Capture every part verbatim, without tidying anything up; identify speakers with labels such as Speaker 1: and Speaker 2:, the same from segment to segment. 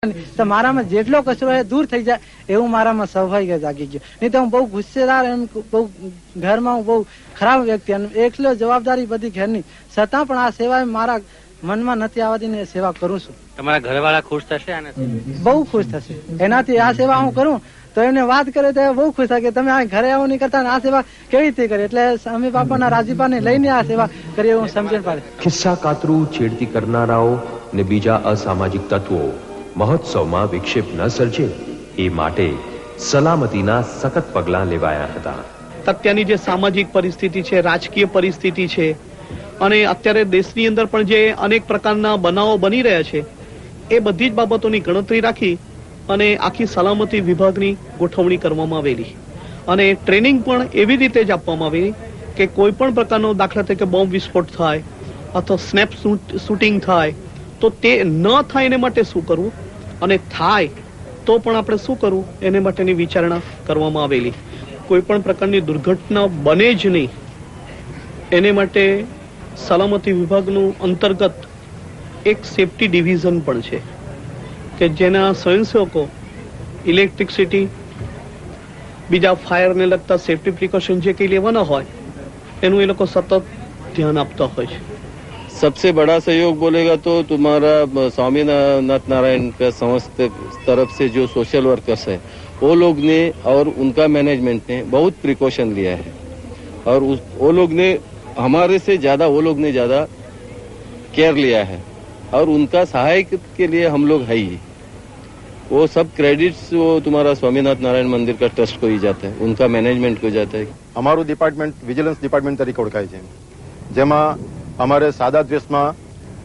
Speaker 1: તો મારામાં જેટલો કચરો એ દૂર થઈ જાય એવું મારામાં સ્વાભાવિક જાગી ગયું. નહીં તો હું બહુ ગુસ્સેદાર એમ બહુ ઘરમાં હું બહુ ખરાબ વ્યક્તિ અને એકલો જવાબદારી બધી ઘરની છતાં પણ આ સેવા મારા મનમાં નથી આવતી ને સેવા કરું છું.
Speaker 2: તમારા ઘરવાળા ખુશ થશે આનાથી?
Speaker 1: બહુ ખુશ થશે એનાથી. આ સેવા હું કરું તો એમને વાત કરે તો બહુ ખુશ થાય કે તમે આ ઘરે આવો નહીં કરતા આ સેવા કેવી રીતે કરી. એટલે સ્વામી બાપાના રાજીપાને લઈને આ સેવા કરી હું સમજણ પાડે.
Speaker 3: ખિસ્સા કાતરું છેડતી કરનારાઓ ને બીજા અસામાજિક તત્વો મહોત્સવમાં વિક્ષેપ ન સર્જે એ માટે સલામતીના સખત પગલાં લેવાયા હતા.
Speaker 4: અત્યારની જે સામાજિક પરિસ્થિતિ છે, રાજકીય પરિસ્થિતિ છે અને અત્યારે દેશની અંદર પણ જે અનેક પ્રકારના બનાવો બની રહ્યા છે એ બધી જ બાબતોની ગણતરી રાખી અને આખી સલામતી વિભાગની ગોઠવણી કરવામાં આવેલી અને ટ્રેનિંગ પણ એવી રીતે જ આપવામાં આવેલી કે કોઈ પણ પ્રકારનો દાખલા તરીકે બોમ્બ વિસ્ફોટ થાય અથવા સ્નેપ શૂટિંગ થાય તો તે ન થાય એને માટે શું કરવું અને થાય તો પણ આપણે શું કરવું એને માટેની વિચારણા કરવામાં આવેલી. કોઈ પણ પ્રકારની દુર્ઘટના બને જ નહીં એને માટે સલામતી વિભાગનું અંતર્ગત એક સેફટી ડિવિઝન પણ છે કે જેના સ્વયંસેવકો ઇલેક્ટ્રિસિટી બીજા ફાયરને લગતા સેફટી પ્રિકોશન જે કંઈ લેવાના હોય એનું એ લોકો સતત ધ્યાન આપતા હોય છે.
Speaker 5: सबसे बड़ा सहयोग बोलेगा तो तुम्हारा स्वामीनाथ नारायण का समस्त तरफ से जो सोशल वर्कर्स है वो लोग ने और उनका मैनेजमेंट ने बहुत प्रिकॉशन लिया है और उस वो लोग ने हमारे से ज्यादा वो लोग ने ज्यादा केयर लिया है और उनका सहायक के लिए हम लोग है ही. वो सब क्रेडिट्स वो तुम्हारा स्वामीनाथ नारायण मंदिर का ट्रस्ट को ही जाता है, उनका मैनेजमेंट को जाता है.
Speaker 6: અમારું ડિપાર્ટમેન્ટ વિજિલન્સ ડિપાર્ટમેન્ટ તરીકે ઓળખાય છે, જેમાં અમારે સાદા ડ્રેસમાં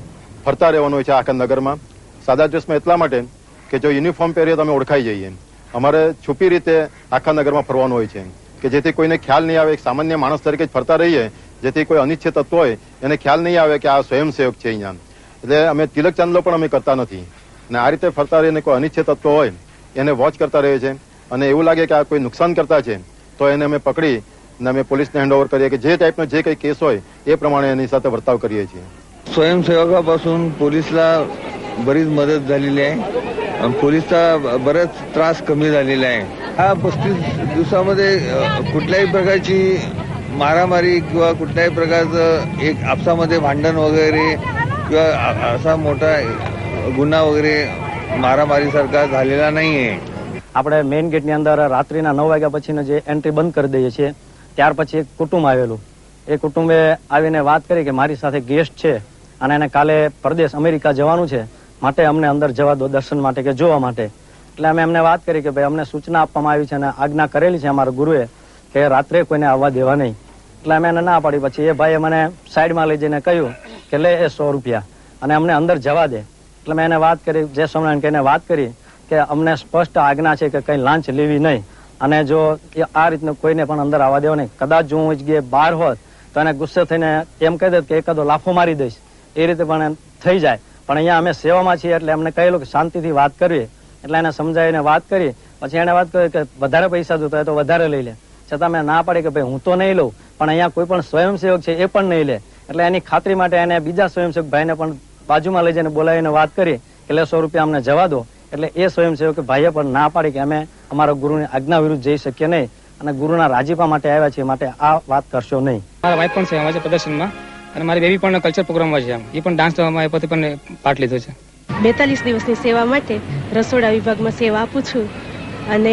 Speaker 6: ફરતા રહેવાનું હોય છે આખા નગરમાં. સાદા ડ્રેસમાં એટલા માટે કે જો યુનિફોર્મ પહેરીએ તો અમે ઓળખાઈ જઈએ. અમારે છુપી રીતે આખા નગરમાં ફરવાનું હોય છે કે જેથી કોઈને ખ્યાલ નહીં આવે, એક સામાન્ય માણસ તરીકે જ ફરતા રહીએ, જેથી કોઈ અનિચ્છિત તત્વ હોય એને ખ્યાલ નહીં આવે કે આ સ્વયંસેવક છે અહીંયા. એટલે અમે તિલક ચાંદલો પણ અમે કરતા નથી અને આ રીતે ફરતા રહીને કોઈ અનિચ્છિત તત્વ હોય એને વોચ કરતા રહીએ છીએ અને એવું લાગે કે આ કોઈ નુકસાન કરતા છે તો એને અમે પકડી અને અમે पोलिसने हँड ओव्हर કરીએ કે જે ટાઈપનો જે काही केस હોય એ प्रमाणे એની સાથે વર્તાવ કરીએ છીએ.
Speaker 7: स्वयंसेवकापासून पोलिसला बरीच मदत झालेली आहे. पोलिसचा बराच त्रास कमी झालेला आहे. हा पस्तीस दिवसामध्ये कुठल्याही प्रकारची मारामारी किंवा कुठल्याही प्रकारचं एक आपसामध्ये भांडण वगैरे किंवा असा मोठा गुन्हा वगैरे मारामारीसारखा झालेला नाहीये.
Speaker 8: આપણે મેઇન ગેટની અંદર રાત્રિના નવ વાગ્યા પછીનો જે એન્ટ્રી બંધ કરી દઈએ છીએ. ત્યાર પછી એક કુટુંબ આવેલું. એ કુટુંબે આવીને વાત કરી કે મારી સાથે ગેસ્ટ છે અને એને કાલે પરદેશ અમેરિકા જવાનું છે, માટે અમને અંદર જવા દો દર્શન માટે કે જોવા માટે. એટલે અમે એમને વાત કરી કે ભાઈ અમને સૂચના આપવામાં આવી છે અને આજ્ઞા કરેલી છે અમારા ગુરુએ કે રાત્રે કોઈને આવવા દેવા નહીં. એટલે અમે એને ના પાડી. પછી એ ભાઈએ મને સાઈડમાં લઈ જઈને કહ્યું કે લે એ સો રૂપિયા અને અમને અંદર જવા દે. એટલે મેં એને વાત કરી, જય સ્વામિનારાયણ કહીને વાત કરી કે અમને સ્પષ્ટ આજ્ઞા છે કે કઈ લાંચ લેવી નહીં અને જો આ રીતનું કોઈને પણ અંદર આવવા દેવો નહીં. કદાચ જો હું જગ્યાએ બહાર હોત તો એને ગુસ્સે થઈને એમ કહી દે કે એકાદો લાફો મારી દઈશ, એ રીતે પણ થઈ જાય. પણ અહીંયા અમે સેવામાં છીએ એટલે એમને કહેલું કે શાંતિથી વાત કરવી. એટલે એને સમજાવીને વાત કરી. પછી એને વાત કરી કે વધારે પૈસા જોતા હોય તો વધારે લઈ લે. છતાં મેં ના પાડી કે ભાઈ હું તો નહીં લઉં, પણ અહીંયા કોઈ પણ સ્વયંસેવક છે એ પણ નહીં લે. એટલે એની ખાતરી માટે એને બીજા સ્વયંસેવક ભાઈને પણ બાજુમાં લઈ જઈને બોલાવીને વાત કરી કે લે સો રૂપિયા અમને જવા દો. એટલે એ સ્વયંસેવક ભાઈએ પણ ના પાડી કે અમે અમારા ગુરુની આજ્ઞા વિરુદ્ધ જઈ શકીએ નહીં અને ગુરુના રાજીપા માટે આવ્યા છીએ, માટે આ વાત કરશો નહીં.
Speaker 9: મારા વાઈફ પણ સેવામાં છે પ્રદર્શનમાં અને મારી બેબી પણ કલ્ચર પ્રોગ્રામમાં છે. એ પણ ડાન્સ એ પોતે પણ પાર્ટ લીધો છે.
Speaker 10: બેતાલીસ દિવસની સેવા માટે રસોડા વિભાગમાં સેવા આપું છું અને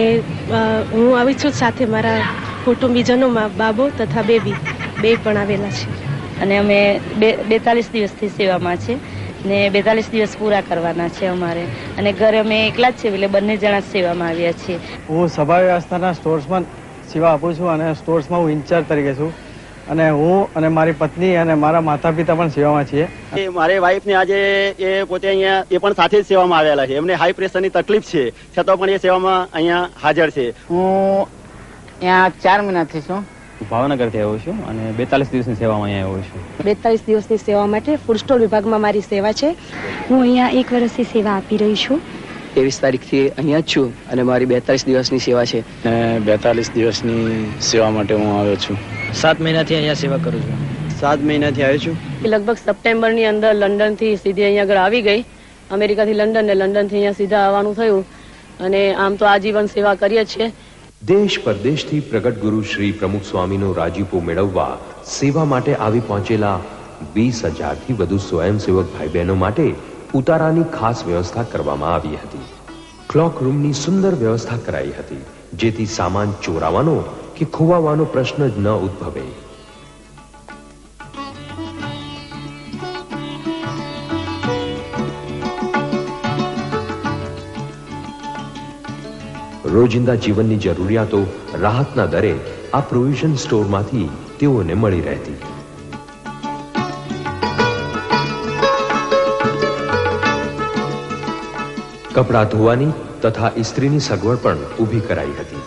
Speaker 10: હું આવી છું સાથે મારા કુટુંબીજનોમાં બાબો તથા બેબી બે પણ આવેલા છે
Speaker 11: અને અમે બેતાલીસ દિવસથી સેવામાં છે ને બેતાલીસ દિવસ પૂરા કરવાના છે અમારે અને ઘરે અમે એકલા જ છે એટલે બંને જણા સેવામાં આવ્યા છીએ.
Speaker 1: હું સભા વ્યવસ્થાના સ્ટોર્સમાં સેવા આપું છું અને સ્ટોર્સમાં હું ઇન્ચાર્જ તરીકે છું અને હું અને મારી પત્ની અને મારા માતા પિતા પણ સેવામાં છીએ.
Speaker 12: મારી વાઈફ ને આજે એ પોતે અહીંયા એ પણ સાથે જ સેવામાં આવેલા છે. એમને હાઈ પ્રેશરની તકલીફ છે છતાં પણ એ સેવામાં અહીંયા હાજર છે.
Speaker 13: હું અહીંયા ચાર મહિનાથી છું.
Speaker 14: ભાવનગરથી આવ્યો છું અને બેતાલીસ દિવસની સેવામાં અહીંયા આવ્યો છું.
Speaker 15: બેતાલીસ દિવસની સેવા માટે ફૂડ સ્ટોલ વિભાગમાં મારી સેવા છે.
Speaker 16: હું અહીંયા એક વર્ષથી સેવા આપી રહી છું.
Speaker 17: ત્રેવીસ તારીખથી અહીંયા જ છું અને મારી બેતાલીસ દિવસની સેવા છે.
Speaker 18: બેતાલીસ દિવસની સેવા માટે હું આવ્યો છું.
Speaker 19: સાત મહિનાથી અહીંયા સેવા કરું છું.
Speaker 17: સાત મહિનાથી આવ્યો છું.
Speaker 10: લગભગ સપ્ટેમ્બરની અંદર લંડનથી સીધી અહીંયા આગળ આવી ગઈ
Speaker 20: અમેરિકાથી લંડન ને લંડનથી અહીંયા સીધા આવવાનું થયું અને આમ તો આજીવન સેવા કરીએ છીએ.
Speaker 3: દેશ પરદેશથી પ્રગટ ગુરુ શ્રી પ્રમુખ સ્વામીનો રાજીપો મેળવવા સેવા માટે આવી પહોંચેલા વીસ હજારથી વધુ સ્વયંસેવક ભાઈ બહેનો માટે ઉતારાની ખાસ વ્યવસ્થા કરવામાં આવી હતી. ક્લોક રૂમની સુંદર વ્યવસ્થા કરાઈ હતી, જેથી સામાન ચોરાવાનો કે ખોવાવાનો પ્રશ્ન જ ન ઉદ્ભવે. રોજિંદા જીવનની જરૂરિયાતો રાહતના દરે આ પ્રોવિઝન સ્ટોરમાંથી તેઓને મળી રહેતી. કપડાં ધોવાની તથા ઇસ્ત્રીની સગવડ પણ ઊભી કરાઈ હતી.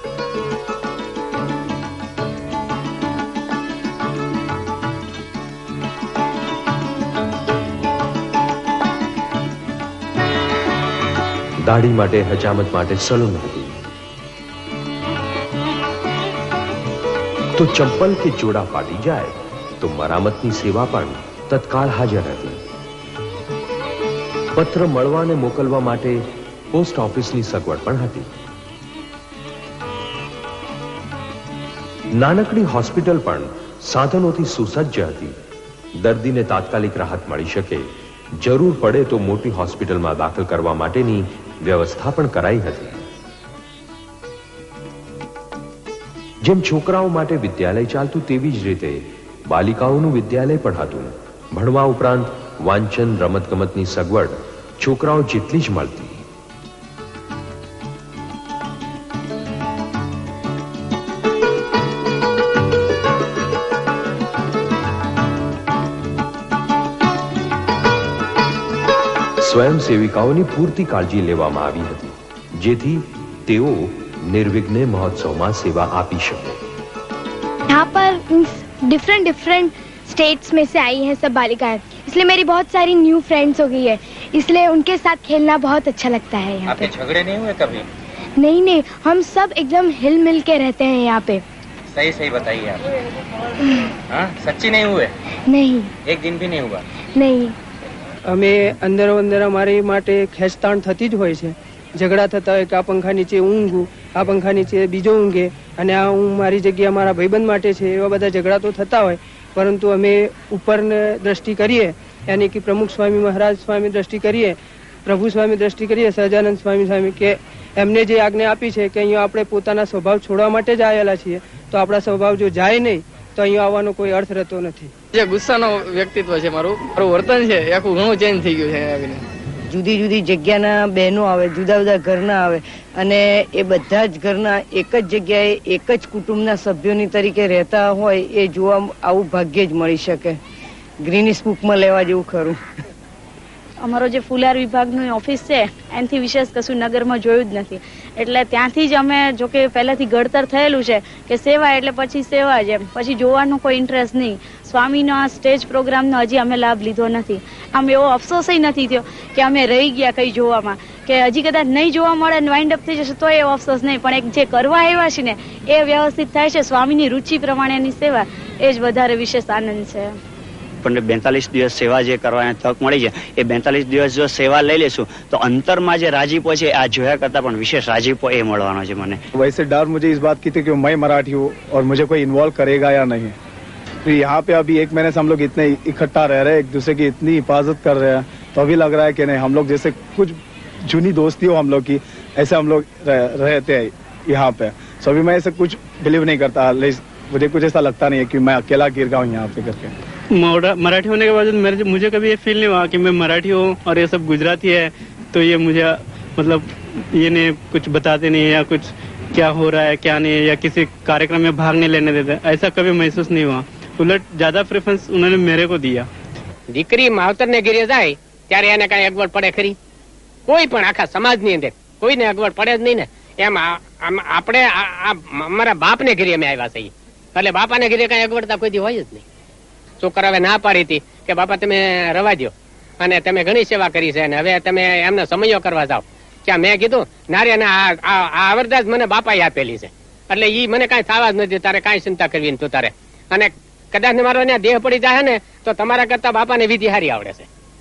Speaker 3: દાઢી માટે હજામત માટે સલૂન હતી. તો ચંપલ કે જોડા ફાટી જાય તો મરામતની સેવા પણ તત્કાળ હાજર હતી. પત્ર મળવા અને મોકલવા માટે પોસ્ટ ઓફિસની સગવડ પણ હતી. નાનકડી હોસ્પિટલ પણ સાધનોથી સુસજ્જ હતી. દર્દીને તાત્કાલિક રાહત મળી શકે, જરૂર પડે તો મોટી હોસ્પિટલમાં દાખલ કરવા માટેની વ્યવસ્થા પણ કરાઈ હતી. જેમ છોકરાઓ માટે વિદ્યાલય ચાલતું તેવી જ રીતે બાલિકાઓનું વિદ્યાલય પણ હતું. ભણવા ઉપરાંત વાંચન રમતગમતની સગવડ છોકરાઓ જેટલી જ મળતી. સ્વયંસેવિકાઓની પૂરતી કાળજી લેવામાં આવી હતી, જેથી તેઓ निर्विघ्न महोत्सव में सेवा आपी सके.
Speaker 21: यहाँ पर डिफरेंट डिफरेंट स्टेट्स में से आई हैं सब बालिकाएं, इसलिए मेरी बहुत सारी न्यू फ्रेंड्स हो गई है, इसलिए उनके साथ खेलना बहुत अच्छा लगता है. यहाँ
Speaker 22: आपके झगड़े नहीं हुए कभी?
Speaker 21: नहीं नहीं, हम सब एकदम हिल मिल के रहते हैं यहाँ पे.
Speaker 22: सही सही बताइए आप. हाँ, सच्ची नहीं हुए?
Speaker 21: नहीं,
Speaker 22: एक दिन भी नहीं हुआ?
Speaker 21: नहीं.
Speaker 23: અમે અંદર અંદર અમારી માટે ખેંચતાણ થતી જ હોય છે. ઝઘડા થતા હોય કે આ પંખા નીચે હું ઊંઘું, આ પંખા નીચે બીજો ઊંઘે, અને આ હું મારી જગ્યા મારા ભાઈબંધ માટે છે, એવા બધા ઝઘડા તો થતા હોય. પરંતુ અમે ઉપરને દ્રષ્ટિ કરીએ, યાની કે પ્રમુખ સ્વામી મહારાજ સ્વામી દ્રષ્ટિ કરીએ, પ્રભુ સ્વામી દ્રષ્ટિ કરીએ, સહજાનંદ સ્વામી સ્વામી કે એમને જે આજ્ઞા આપી છે કે અહીંયા આપણે પોતાના સ્વભાવ છોડવા માટે જ આવેલા છીએ, તો આપણા સ્વભાવ જો જાય નહીં તો અહીંયા આવવાનો કોઈ અર્થ રહેતો નથી.
Speaker 24: જે ગુસ્સાનો વ્યક્તિત્વ છે મારું, મારું વર્તન છે એ આખું ઘણું ચેન્જ થઈ ગયું છે આવીને.
Speaker 25: જુદી જુદી જગ્યાના બહેનો આવે, જુદા જુદા ઘરના આવે, અને એ બધા જ ઘરના એક જ જગ્યાએ એક જ કુટુંબના સભ્યોની તરીકે રહેતા હોય, એ જોવા આવું ભાગ્ય જ મળી શકે. ગ્રીનિસ બુકમાં લેવા જેવું ખરું.
Speaker 11: અમારો જે ફુલાર વિભાગની ઓફિસ છે એનાથી વિશેષ કશું નગરમાં જોયું જ નથી, એટલે ત્યાંથી જ અમે જો કે પહેલાથી ઘડતર થયેલું છે કે સેવા એટલે પછી સેવા જ, એમ પછી જોવાનો કોઈ ઇન્ટરેસ્ટ નહીં. સ્વામીનો આ સ્ટેજ પ્રોગ્રામનો હજી અમે લાભ લીધો નથી. આમ એવો અફસોસ નથી થયો કે અમે રહી ગયા કઈ જોવામાં, કે હજી કદાચ નહીં જોવા મળે ને વાઇન્ડ અપ થઈ જશે તો એવો અફસોસ નહીં, પણ એક જે કરવા આવ્યા છે ને એ વ્યવસ્થિત થાય છે. સ્વામીની રુચિ પ્રમાણેની સેવા એ જ વધારે વિશેષ આનંદ છે.
Speaker 12: આપણને બેતાલીસ દિવસ સેવા જે કરવાની તક મળી છે, એ બેતાલીસ દિવસ જો સેવા લઈ લેશું તો અંતરમાં જે રાજીપો છે આ જોયા કરતા પણ વિશેષ રાજીપો એ મળવાનો છે મને.
Speaker 26: वैसे डर मुझे इस बात की थी कि मैं मराठी हूँ और मुझे कोई इन्वॉल्व करेगा या नहीं. तो यहाँ पे अभी एक महीने से हम लोग इतने इकट्ठा रह रहे हैं, एक दूसरे की इतनी हिफाजत कर रहे हैं, तो अभी लग रहा है कि नहीं, हम लोग जैसे कुछ जूनी दोस्ती हो हम लोग की, ऐसे हम लोग रहते हैं यहाँ पे. सो अभी मैं ऐसे कुछ बिलीव नहीं करता, मुझे कुछ ऐसा लगता नहीं है कि मैं अकेला गिर गया हूँ यहाँ पे करके.
Speaker 27: मराठी होने के बाद मेरे मुझे कभी ये फील नहीं हुआ कि मैं मराठी हूँ और ये सब गुजराती है, तो ये मुझे मतलब ये नहीं कुछ बताते नहीं या कुछ क्या हो रहा है क्या नहीं, या किसी कार्यक्रम में भाग नहीं लेने देते, ऐसा कभी महसूस नहीं हुआ. उलट ज्यादा प्रेफरेंस उन्होंने मेरे को दिया.
Speaker 28: દીકરી માવતર ને ઘેરે જાય ત્યારે એને કઈ અગવડ પડે ખરી? કોઈ પણ આખા સમાજ ની અંદર કોઈને અગવડ પડે જ નહીં ને. એમ આપણે અમારા બાપ ને ઘેરે અમે આવ્યા છીએ, એટલે બાપા ને ઘેરે કઈ અગવડતા કોઈ દી હોય જ નહીં. છોકરા હવે ના પાડી હતી કે બાપા તમે રવા દો, અને તમે ઘણી સેવા કરી છે, અને હવે તમે એમને સમયો કરવા જાઓ. ક્યાં મેં કીધું નારી આ આવરદા જ મને બાપાએ આપેલી છે, એટલે ઈ મને કઈ થવા જ નથી, તારે કઈ ચિંતા કરવી તું તારે. અને કદાચ મારો ત્યાં દેહ પડી જાય ને તો તમારા કરતા બાપાને વિધિ હારી આવડે છે,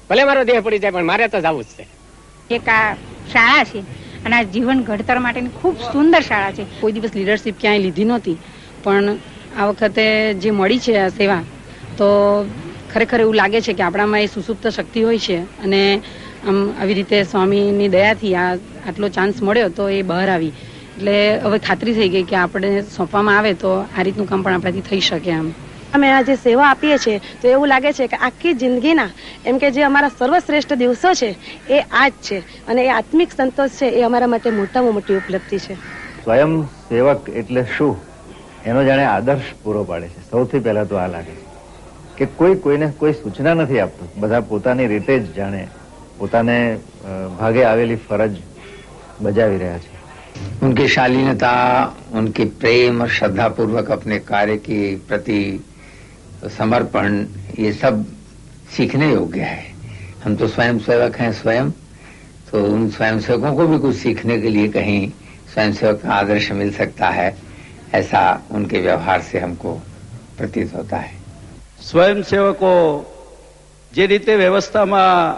Speaker 28: ભલે મારો દેહ પડી જાય પણ મારે તો જવું જ છે.
Speaker 1: એક આ શાળા છે અને આ જીવન ઘડતર માટેની ખૂબ સુંદર શાળા છે.
Speaker 15: કોઈ દિવસ લીડરશીપ ક્યાંય લીધી નહોતી, પણ આ વખતે જે મળી છે આ સેવા, તો ખરેખર એવું લાગે છે કે આપણામાં એ સુસુપ્ત શક્તિ હોય છે અને આમ આવી રીતે સ્વામીની દયાથી આ આટલો ચાન્સ મળ્યો તો એ બહાર આવી. એટલે હવે ખાતરી થઈ ગઈ કે આપણે સોંપવામાં આવે તો આ રીતનું કામ પણ આપણાથી થઈ શકે. આમ
Speaker 10: અમે આ જે સેવા આપીએ છીએ તો એવું લાગે છે કે આખી જિંદગીના એમ કે જે અમારા સર્વશ્રેષ્ઠ દિવસો છે એ આ જ છે અને એ આત્મિક સંતોષ છે એ અમારા માટે મોટામાં મોટી ઉપલબ્ધિ છે.
Speaker 2: સ્વયં સેવક એટલે શું એનો જાણે આદર્શ પૂરો પાડે છે. સૌથી પહેલા તો આ લાગે છે કે કોઈ કોઈને કોઈ સૂચના નથી આપતું, બધા પોતાની રીતે જ જાણે પોતાને ભાગે આવેલી ફરજ બજાવી રહ્યા છે.
Speaker 4: उनकी शालीनता, उनकी प्रेम और श्रद्धा पूर्वक अपने कार्य के प्रति समर्पण, ये सब सीखने योग्य है. हम तो स्वयं सेवक हैं स्वयं, तो उन स्वयं सेवकों को भी कुछ सीखने के लिए कहीं स्वयं सेवक का आदर्श मिल सकता है, ऐसा उनके व्यवहार से हमको प्रतीत होता है.
Speaker 5: स्वयं सेवको જે રીતે વ્યવસ્થામાં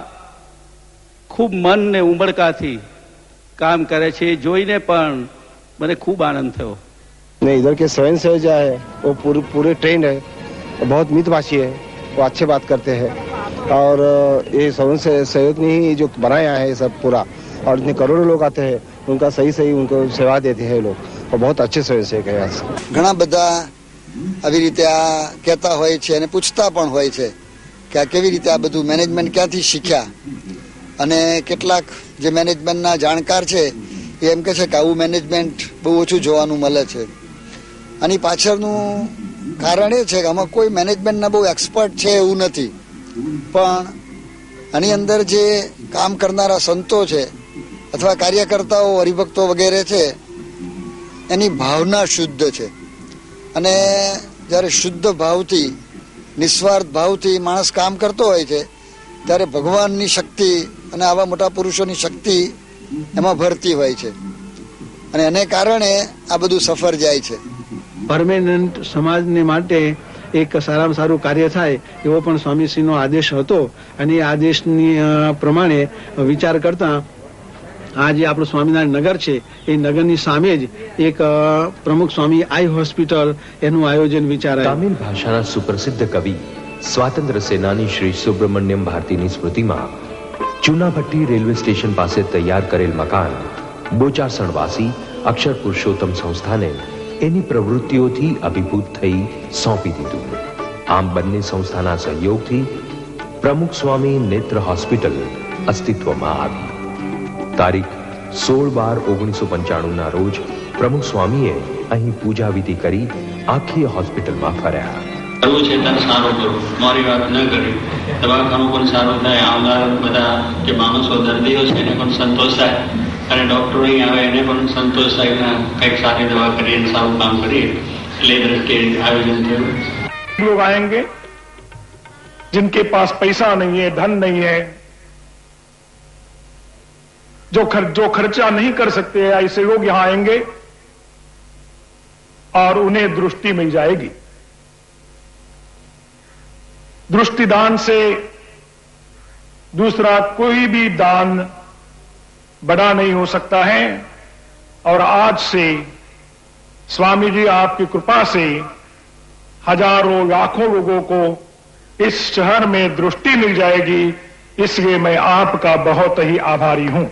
Speaker 5: ખૂબ મન ને ઉમળકાથી काम करे छे जोईने पण मने खूब आनंद थयो.
Speaker 6: नहीं, इधर के स्वयं सेवक जो है वो पूरे पूरे ट्रेंड है, बहुत मितभाषी है, वो अच्छे बात करते हैं और ये स्वयं सेवक ने ही जो बनाया है सब पूरा, और इतने करोड़ों लोग आते हैं, उनका सही सही उनको सेवा देते हैं लोग, और बहुत अच्छे स्वयं सेवक है.
Speaker 7: ઘણા બધા આવી રીતે આ કહેતા હોય છે અને પૂછતા પણ હોય છે કે આ કેવી રીતે આ બધું મેનેજમેન્ટ ક્યાંથી શીખ્યા, અને કેટલાક જે મેનેજમેન્ટના જાણકાર છે એ એમ કહે છે કે આવું મેનેજમેન્ટ બહુ ઓછું જોવાનું મળે છે. આની પાછળનું કારણ એ છે કે આમાં કોઈ મેનેજમેન્ટના બહુ એક્સપર્ટ છે એવું નથી, પણ આની અંદર જે કામ કરનારા સંતો છે અથવા કાર્યકર્તાઓ, હરિભક્તો વગેરે છે એની ભાવના શુદ્ધ છે. અને જ્યારે શુદ્ધ ભાવથી, નિસ્વાર્થ ભાવથી માણસ કામ કરતો હોય છે ત્યારે ભગવાનની શક્તિ અને આવા મોટા પુરુષોની શક્તિ એમાં ભરતી હોય છે અને એને કારણે આ બધું સફર જાય છે.
Speaker 5: પરમેનન્ટ સમાજને માટે એક સારામાં સારું કાર્ય થાય એવો પણ સ્વામીશ્રીનો આદેશ હતો અને એ આદેશની પ્રમાણે વિચાર કરતા આ જે આપણું સ્વામિનારાયણ નગર છે એ નગરની સામે જ એક પ્રમુખ સ્વામી આઈ હોસ્પિટલ એનું આયોજન વિચારાય.
Speaker 3: તમિલ ભાષાના સુપ્રસિદ્ધ કવિ સ્વાતંત્ર્ય સેનાની શ્રી સુબ્રમણ્યમ ભારતીની સ્મૃતિમાં ચુનાભટ્ટી રેલવે સ્ટેશન પાસે તૈયાર કરેલ મકાન બોચાસણવાસી અક્ષર પુરુષોત્તમ સંસ્થાને એની પ્રવૃત્તિઓથી અભિભૂત થઈ સોંપી દીધું. આમ બંને સંસ્થાના સહયોગથી પ્રમુખ સ્વામી નેત્ર હોસ્પિટલ અસ્તિત્વમાં આવી. તારીખ સોળ બાર ઓગણીસો પંચાણું ના રોજ પ્રમુખ સ્વામીએ અહીં પૂજા વિધિ કરી આખી હોસ્પિટલમાં ફર્યા.
Speaker 8: કરવું છે ત્યારે સારું કરવું, મારી વાત ન કરી. દવાખાનું પણ સારું થાય, આવનાર બધા જે માણસો દર્દીઓ છે એને પણ સંતોષ થાય અને ડોક્ટરો અહીં આવે એને પણ સંતોષ થાય, કંઈક સારી દવા કરીએ, સારું કામ કરીએ, એટલે એ દ્રષ્ટિએ આયોજન થયું.
Speaker 9: लोग आएंगे जिनके पास पैसा नहीं है, धन नहीं है, जो खर, जो खर्चा नहीं कर सकते ऐसे लोग यहां आएंगे और उन्हें दृष्टि मिल जाएगी. दृष्टि दान से दूसरा कोई भी दान बड़ा नहीं हो सकता है. और आज से स्वामी जी आपकी कृपा से हजारों लाखों लोगों को इस शहर में दृष्टि मिल जाएगी, इसलिए मैं आपका बहुत ही आभारी हूं.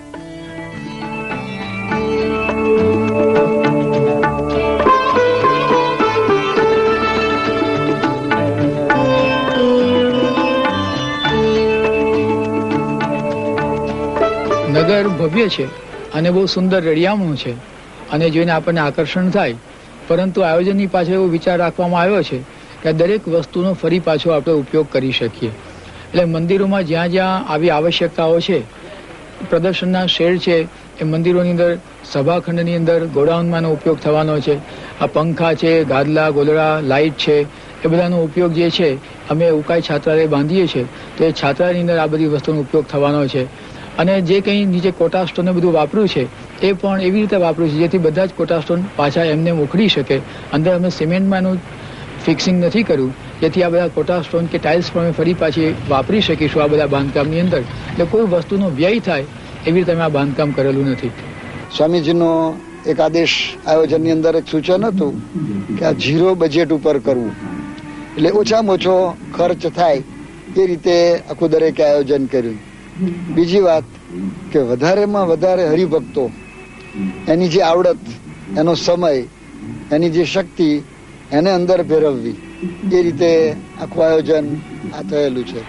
Speaker 29: નગર ભવ્ય છે અને બહુ સુંદર રળિયામણું છે અને જોઈને આપણને આકર્ષણ થાય, પરંતુ આયોજનની પાછળ એવો વિચાર રાખવામાં આવ્યો છે કે દરેક વસ્તુનો ફરી પાછો આપણે ઉપયોગ કરી શકીએ. એટલે મંદિરોમાં જ્યાં જ્યાં આવી આવશ્યકતાઓ છે, પ્રદર્શનના શેડ છે એ મંદિરોની અંદર, સભાખંડની અંદર ગોડાઉનમાંનો ઉપયોગ થવાનો છે. આ પંખા છે, ગાદલા, ગોદડા, લાઇટ છે, એ બધાનો ઉપયોગ જે છે અમે ઉકાઈ છાત્રાલય બાંધીએ છીએ તો એ છાત્રાલયની અંદર આ બધી વસ્તુનો ઉપયોગ થવાનો છે. અને જે કંઈ નીચે કોટા સ્ટોનને બધું વાપર્યું છે એ પણ એવી રીતે વાપર્યું છે જેથી બધા જ કોટા સ્ટોન પાછા એમને ઉખડી શકે. અંદર અમે સિમેન્ટમાંનું ફિક્સિંગ નથી કર્યું, જેથી આ બધા કોટા સ્ટોન કે ટાઇલ્સ પણ અમે ફરી પાછી વાપરી શકીશું આ બધા બાંધકામની અંદર. એટલે કોઈ વસ્તુનો વ્યય થાય એવી રીતે અમે આ બાંધકામ કરેલું નથી.
Speaker 7: સ્વામીજીનો એક આદેશ આયોજનની અંદર એક સૂચન હતું કે આ ઝીરો બજેટ ઉપર કરવું, એટલે ઓછામાં ઓછો ખર્ચ થાય એ રીતે આખું દરેકે આયોજન કર્યું. બીજી વાત કે વધારેમાં વધારે હરિભક્તો, એની જે આવડત, એનો સમય, એની જે શક્તિ એને અંદર ફેરવવી, એ રીતે આખું આયોજન આ થયેલું છે.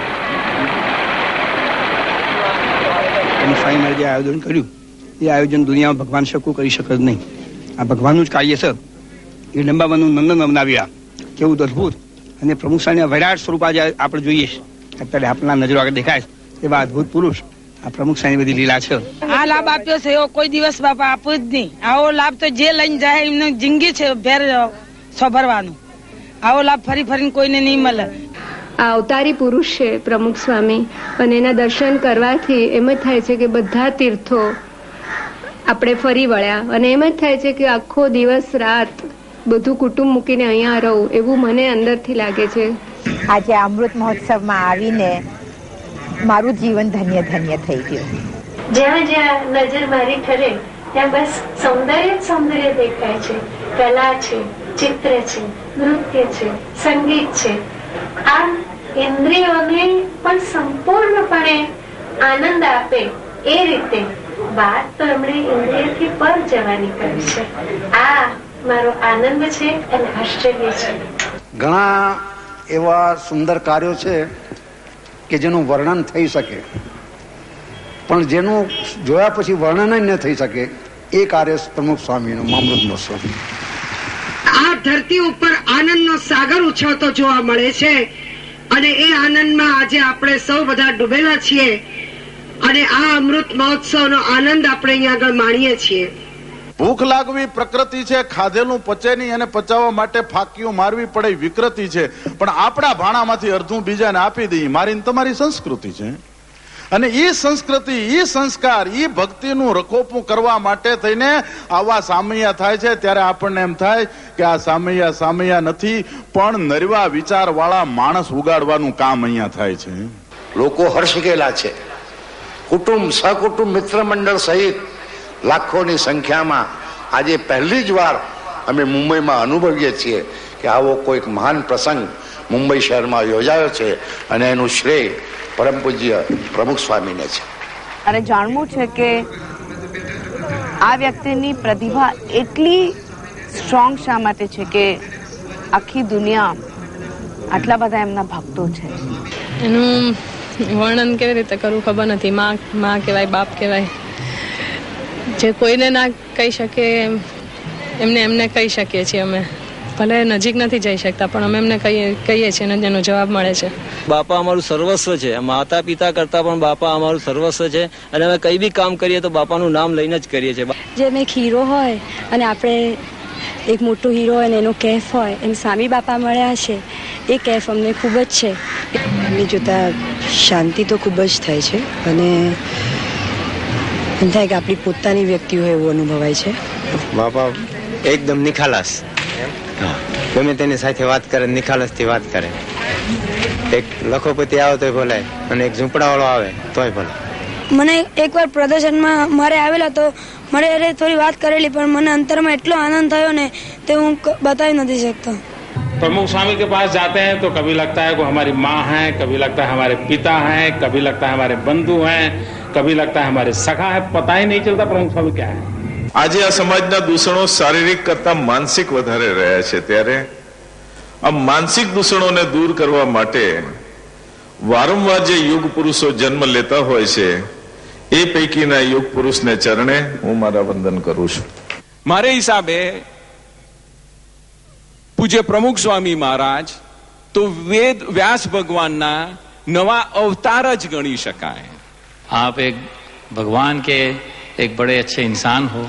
Speaker 13: સ્વામીએ જે આયોજન કર્યું એ આયોજન દુનિયામાં ભગવાન શકું કરી શકે જ નહીં. આ ભગવાનનું જ કાર્ય છે. એ ડંબાવાનું નંદન બનાવ્યા, કેવું અદભુત અને પ્રમુખ સ્વામીના વિરાટ સ્વરૂપ આજે આપણે જોઈએ અત્યારે આપણા નજરો આગળ દેખાય એવા અદભુત પુરુષ આ પ્રમુખ સ્વામીની બધી લીલા છે.
Speaker 25: આ લાભ આપ્યો છે એવો કોઈ દિવસ બાપા આપો જ નહીં. આવો લાભ તો જે લઈને જાય એમની જિંદગી છે ભેર સોભરવાનું. આવો લાભ ફરી ફરીને કોઈને નહીં મળે.
Speaker 14: આ અવતારી પુરુષ છે પ્રમુખ સ્વામી, અને એના દર્શન કરવાથી એમ જ થાય છે કે બધા તીર્થો આપણે ફરી વળ્યા, અને એમ જ થાય છે કે આખો દિવસ રાત બધું કુટુંબ મૂકીને અહીંયા રહું એવું મને અંદરથી લાગે છે.
Speaker 16: આજે અમૃત મહોત્સવમાં આવીને મારું જીવન ધન્ય ધન્ય થઈ ગયું.
Speaker 14: જ્યાં જ્યાં નજર મારી ઠરે ત્યાં બસ સૌંદર્ય જ સૌંદર્ય દેખાય છે. કલા છે, ચિત્ર છે, નૃત્ય છે, સંગીત છે. આ ઇન્દ્રિયોને પણ સંપૂર્ણપણે આનંદ આપે એ રીતે વાત તો એમણે ઇન્દ્રિયથી પર જવાની કરી છે. આ મારો આનંદ છે અને આશ્ચર્ય છે.
Speaker 17: ઘણા એવા સુંદર કાર્યો છે કે જેનું વર્ણન થઈ શકે, પણ જેનું જોયા પછી વર્ણન જ ન થઈ શકે એ કાર્ય પ્રમુખ સ્વામીનું અમૃત મહોત્સવ.
Speaker 18: આ ધરતી ઉપર આનંદનો સાગર ઉછળતો જોવા મળે છે, અને એ આનંદમાં આજે આપણે સૌ બધા ડૂબેલા છીએ, અને આ અમૃત મહોત્સવનો આનંદ આપણે અહીંયા આગળ માણીએ છીએ.
Speaker 19: ભૂખ લાગવી પ્રકૃતિ છે, ખાધેલું પચે નહીં અને પચાવવા માટે ફાંકીઓ મારવી પડે વિકૃતિ છે, પણ આપણા ભાણામાંથી અડધું બીજાને આપી દઈએ મારી તમારી સંસ્કૃતિ છે. અને એ સંસ્કૃતિ, એ સંસ્કાર, એ ભક્તિનું રખોપું કરવા માટે થઈને આવા સામૈયા થાય છે. ત્યારે આપણને એમ થાય કે આ સામૈયા સામૈયા નથી, પણ નરવા વિચાર વાળા માણસ ઉગાડવાનું કામ અહીંયા થાય છે.
Speaker 20: લોકો હર્ષકેલા છે. કુટુંબ, સહકુટુંબ, મિત્ર મંડળ સહિત લાખોની સંખ્યામાં આજે પહેલી જ વાર અમે મુંબઈમાં અનુભવીએ છીએ કે આવો કોઈક મહાન પ્રસંગ મુંબઈ શહેરમાં યોજાયો છે, અને એનું શ્રેય પરમ પૂજ્ય પ્રમુખ સ્વામીને છે.
Speaker 21: અને જાણવું છે કે આ વ્યક્તિની પ્રતિભા એટલી સ્ટ્રોંગ શા માટે છે કે આખી દુનિયા આટલા બધા એમના ભક્તો છે.
Speaker 10: એનું વર્ણન કેવી રીતે કરવું ખબર નથી. માં માં કહેવાય, બાપ કહેવાય, જે કોઈને ના કહી શકે એમને એમને કહી શકીએ છીએ અમે. ભલે નજીક નથી જઈ શકતા પણ અમે એમને કહીએ કહીએ છીએ અને એનો જવાબ મળે છે.
Speaker 22: બાપા અમારું સર્વસ્વ છે. માતા પિતા કરતા પણ બાપા અમારું સર્વસ્વ છે, અને અમે કઈ બી કામ કરીએ તો બાપાનું નામ લઈને જ કરીએ છીએ.
Speaker 30: જેમ એક હીરો હોય અને આપણે એક મોટો હીરો હોય અને એનો કેફ હોય, એમ સ્વામી બાપા મળ્યા છે. એ કેફ અમને ખૂબ જ છે.
Speaker 31: એમને જોતા શાંતિ તો ખૂબ જ થાય છે, અને એમ થાય કે આપણી પોતાની વ્યક્તિ હોય એવું અનુભવાય છે.
Speaker 32: બાપા એકદમ નિખાલસ, ગમે તેની સાથે વાત કરે નિખાલસ થી વાત કરે. એક લખોપતિ આવે તોય ભલે, અને એક ઝૂંપડા વાળો આવે તોય ભલે.
Speaker 30: મને એકવાર પ્રદર્શનમાં મારે આવેલા તો મારે અરે થોડી વાત કરેલી, પણ મને અંતરમાં એટલો આનંદ થયો ને તે હું બતાવી નથી શકતો.
Speaker 33: प्रमुख स्वामी के पास जाते हैं तो कभी लगता है वो हमारी माँ है, कभी लगता है हमारे पिता हैं, कभी लगता है हमारे बंधु हैं, कभी लगता है हमारे सखा है. पता ही नहीं चलता प्रमुख स्वामी क्या है.
Speaker 34: આજે આ સમાજના દૂષણો શારીરિક કરતા માનસિક વધારે રહ્યા છે, ત્યારે આ માનસિક દૂષણોને દૂર કરવા માટે વારંવાર જે યુગ પુરુષો જન્મ લેતા હોય છે એ પૈકીના યુગ પુરુષને ચરણે હું મારા વંદન કરું છું.
Speaker 35: મારે હિસાબે પૂજ્ય પ્રમુખ સ્વામી મહારાજ તો વેદ व्यास भगवानना नवा अवतार ज गणी शकाय.
Speaker 36: आप एक भगवान के एक बड़े अच्छे इंसान हो.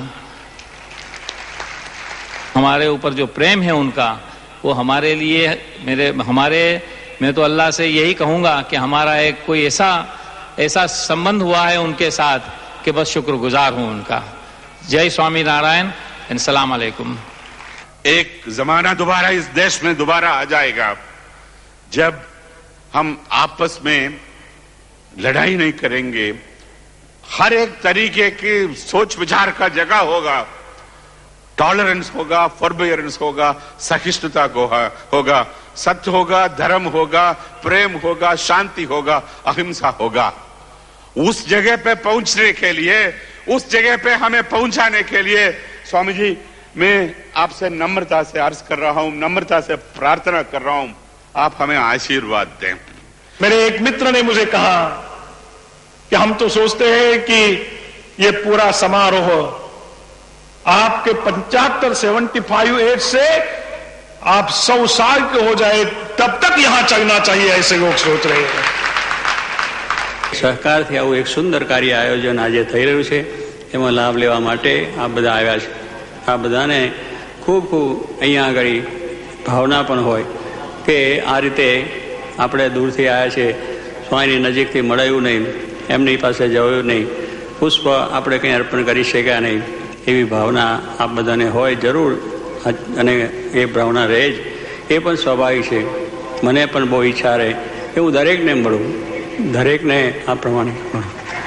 Speaker 36: हमारे ऊपर जो प्रेम है उनका वो हमारे लिए मेरे हमारे मैं तो अल्लाह से यही कहूंगा कि हमारा एक कोई ऐसा ऐसा संबंध हुआ है उनके साथ कि बस शुक्रगुजार हूं उनका. जय स्वामी नारायण एंड सलाम अलैकुम.
Speaker 1: एक जमाना दोबारा इस देश में दोबारा आ जाएगा जब हम आपस में लड़ाई नहीं करेंगे, हर एक तरीके की सोच विचार का जगह होगा, टॉलरेंस होगा, फॉरबियरेंस होगा, सहिष्णुता होगा, सत्य होगा, धर्म होगा, प्रेम होगा, शांति होगा, अहिंसा होगा। उस जगह पे पहुंचने के लिए, उस जगह पे हमें पहुंचाने के लिए स्वामी जी मैं आपसे नम्रता से अर्ज कर रहा हूं, नम्रता से प्रार्थना कर रहा हूं, आप हमें आशीर्वाद दें।
Speaker 2: मेरे एक मित्र ने मुझे कहा कि हम तो सोचते हैं कि ये पूरा समारोह आपके पचहत्तर सेवेंटी फाइव एज से आप सौ साल के हो जाए तब तक यहां चलना चाहिए, ऐसे लोग सोच रहे हैं।
Speaker 3: સહકારથી આવું એક સુંદર કાર્ય આયોજન આજે થઈ રહ્યું છે, એમાં લાભ લેવા માટે આ બધા આવ્યા છે. આ બધાને ખૂબ ખૂબ અહીંયા આગળ ભાવના પણ હોય કે આ રીતે આપણે દૂરથી આવ્યા છે, સ્વામીની નજીકથી મળાયું નહીં, એમની પાસે જવાયું નહીં, પુષ્પ આપણે કંઈ અર્પણ કરી શક્યા નહીં, એવી ભાવના આપ બધાને હોય જરૂર, અને એ ભાવના રહે જ, એ પણ સ્વાભાવિક છે. મને પણ બહુ ઈચ્છા રહે કે હું દરેકને મળું, દરેકને આ પ્રમાણે મળું.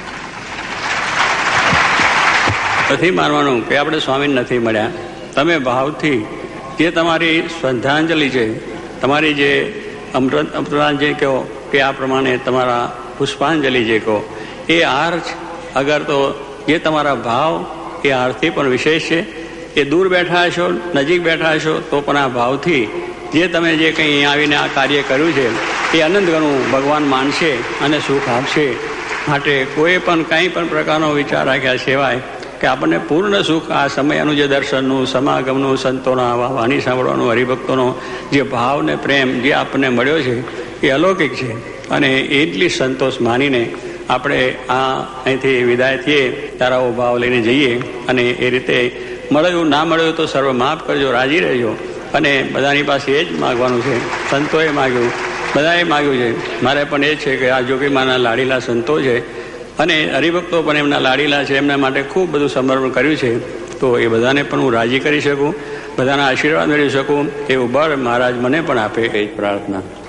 Speaker 3: નથી માનવાનું કે આપણે સ્વામીને નથી મળ્યા. તમે ભાવથી જે તમારી શ્રદ્ધાંજલિ છે, તમારી જે અમૃત અમૃતાંજલિ કહો કે આ પ્રમાણે તમારા પુષ્પાંજલિ જે કહો, એ હાર અગર તો જે તમારા ભાવ એ હારથી પણ વિશેષ છે. એ દૂર બેઠા હશો, નજીક બેઠા હશો, તો પણ આ ભાવથી જે તમે જે કંઈ આવીને આ કાર્ય કર્યું છે એ અનંત ગણું ભગવાન માનશે અને સુખ આપશે. માટે કોઈ પણ કંઈ પણ પ્રકારનો વિચાર રાખ્યા સિવાય કે આપણને પૂર્ણ સુખ આ સમયનું જે દર્શનનું, સમાગમનું, સંતોના વાણી સાંભળવાનું, હરિભક્તોનો જે ભાવ ને પ્રેમ જે આપણને મળ્યો છે એ અલૌકિક છે. અને એટલી સંતોષ માનીને આપણે આ અહીંથી વિદાય થઈએ, તારાઓ ભાવ લઈને જઈએ, અને એ રીતે મળ્યું ના મળ્યું તો સર્વ માફ કરજો, રાજી રહેજો. અને બધાની પાસે એ જ માગવાનું છે. સંતોએ માગ્યું, બધાએ માગ્યું છે. મારે પણ એ છે કે આ જોગીમાના લાડીલા સંતો છે અને હરિભક્તો પણ એમના લાડીલા છે, એમના માટે ખૂબ બધું સમર્પણ કર્યું છે. તો એ બધાને પણ હું રાજી કરી શકું, બધાના આશીર્વાદ મેળવી શકું એવું બળ મહારાજ મને પણ આપે, એ જ પ્રાર્થના.